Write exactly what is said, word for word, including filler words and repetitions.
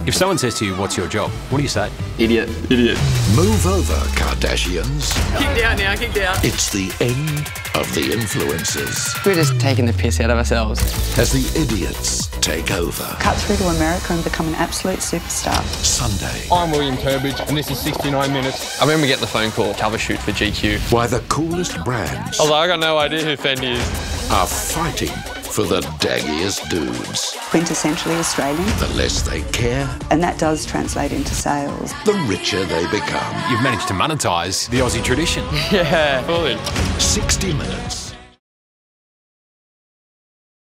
If someone says to you, what's your job? What do you say? Idiot. Idiot. Move over, Kardashians. Kick down now, kick down. It's the end of the influencers. We're just taking the piss out of ourselves. As the idiots take over. Cut through to America and become an absolute superstar. Sunday. I'm William Turbridge, and this is sixty-nine minutes. I remember getting the phone call, cover shoot for G Q. Why the coolest brands Although I got no idea who Fendi is. are fighting for the daggiest dudes. Quintessentially Australian, The less they care, and that does translate into sales. the richer they become. You've managed to monetise the Aussie tradition. Yeah, fully. sixty minutes.